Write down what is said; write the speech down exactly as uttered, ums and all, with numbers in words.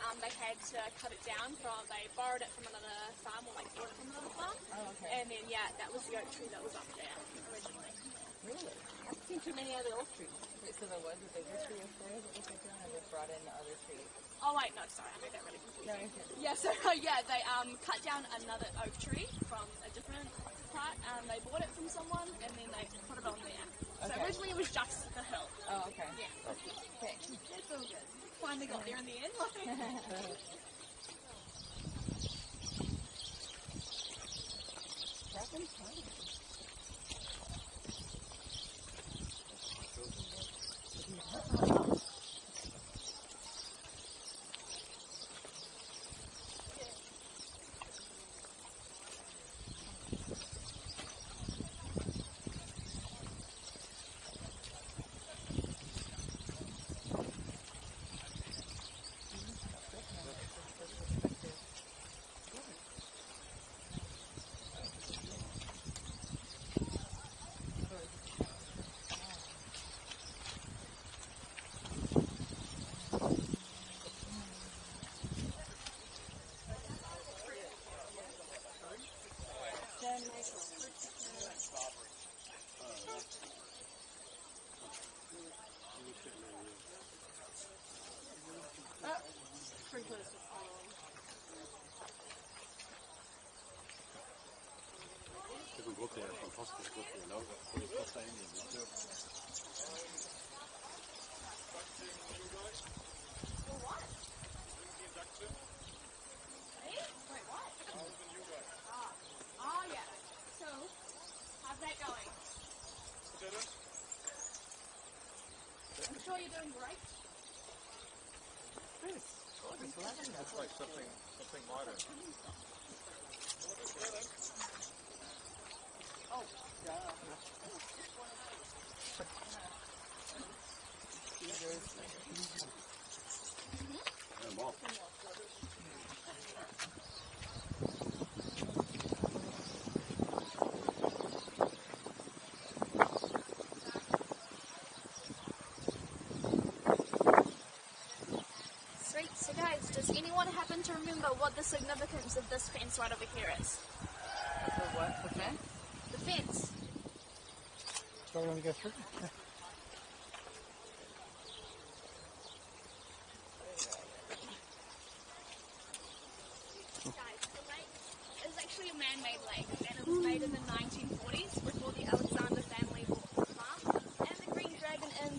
um, they had to cut it down from, they borrowed it from another farm, or like bought it from another farm. Oh, okay. And then, yeah, that was the oak tree that was up there originally. Really? I haven't seen too many other oak trees. Wait, so there was a bigger tree up there that was taken down, and they brought in the other trees? Oh wait, no, sorry, I made that really confusing. No, you're good. Yeah, so yeah, they um, cut down another oak tree from a different part, and they bought it from someone, and then they put it on there. So Okay. originally it was just the hill. Oh, okay. Yeah. Okay. It's all good. Finally got there in the end. Having fun. Sprinklers. Det kan godt være fantastisk godt å lage. Det er plass inn i det. Wait, what? Ah. Oh, yeah. So, how's that going? I'm sure you're doing great. That's like something, something modern. Oh, Ja, mat. sweet. So guys, does anyone happen to remember what the significance of this fence right over here is? The what? The fence? The fence. So we're going to go through? Guys, the lake is actually a man-made lake, and it was made in the nineteen forties before the Alexander